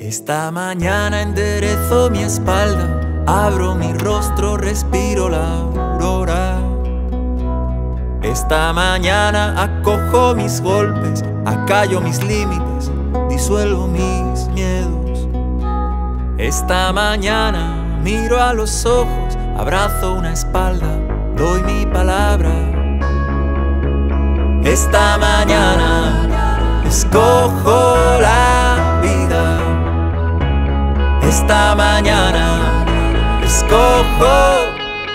Esta mañana enderezo mi espalda, abro mi rostro, respiro la aurora. Esta mañana acojo mis golpes, acallo mis límites, disuelvo mis miedos. Esta mañana miro a los ojos, abrazo una espalda, doy mi palabra. Esta mañana escojo la vida. Esta mañana escojo.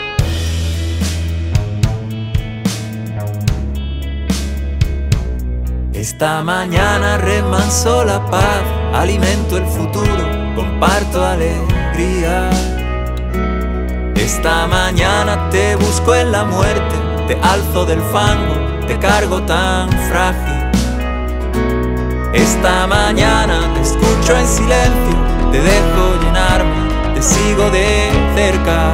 Esta mañana remanso la paz, alimento el futuro, comparto alegría. Esta mañana te busco en la muerte, te alzo del fango, te cargo tan frágil. Esta mañana te escucho en silencio, te dejo llenarme, te sigo de cerca.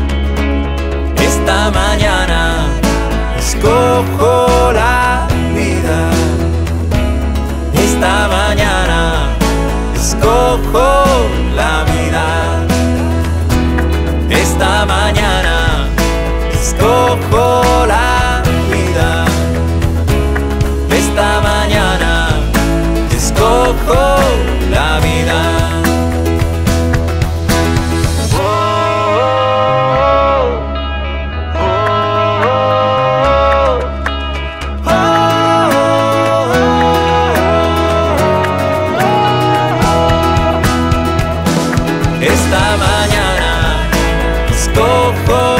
Esta mañana escojo la vida. Esta mañana escojo la vida. Esta mañana escojo la vida. Esta mañana escojo la vida. Esta mañana escojo